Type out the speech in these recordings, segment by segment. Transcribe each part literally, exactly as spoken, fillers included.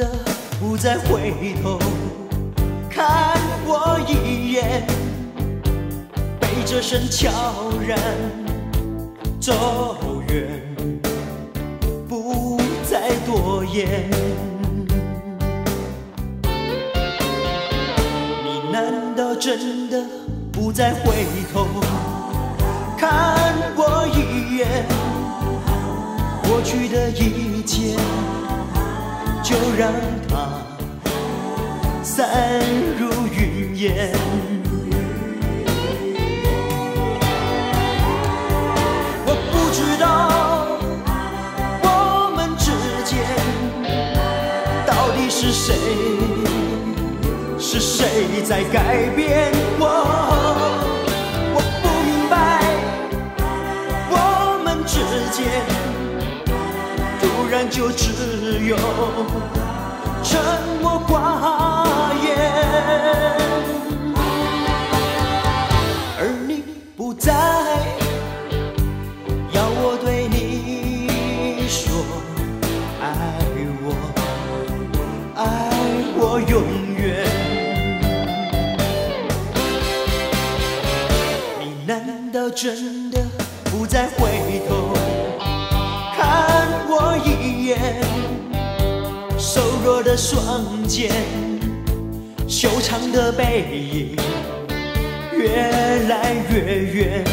的不再回头看我一眼，背着身悄然走远，不再多言。你难道真的不再回头看我一眼？过去的一切就让它散入云烟。我不知道我们之间到底是谁，是谁在改变我？我不明白我们之间突然就只有沉默寡言，而你不再要我对你说爱我，爱我永远。你难道真的不再回头看我一眼？瘦弱的双肩，修长的背影，越来越远。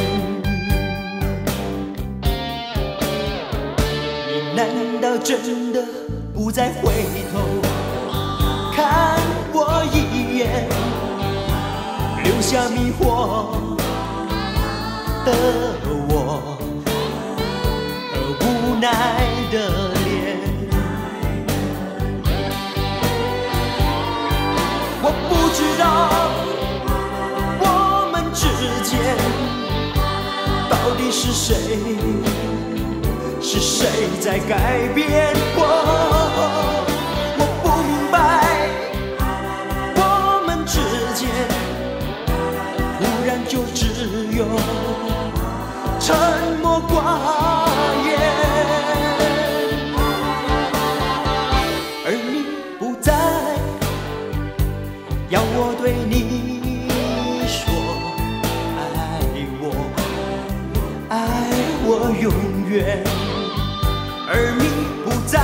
你难道真的不再回头看我一眼？留下迷惑的我和无奈的脸。我不知道我们之间到底是谁，是谁在改变我？我不明白我们之间突然就只有沉默寡言，而你不再要我对你说爱我，爱我永远，而你不再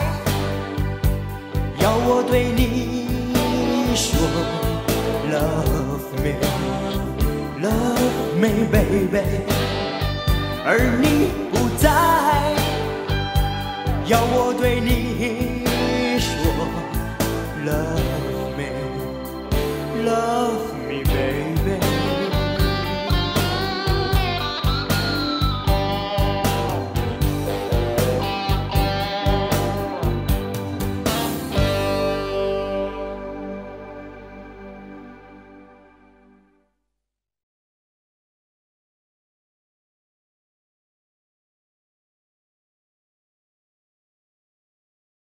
要我对你说 Love me, love me baby， 而你不再要我对你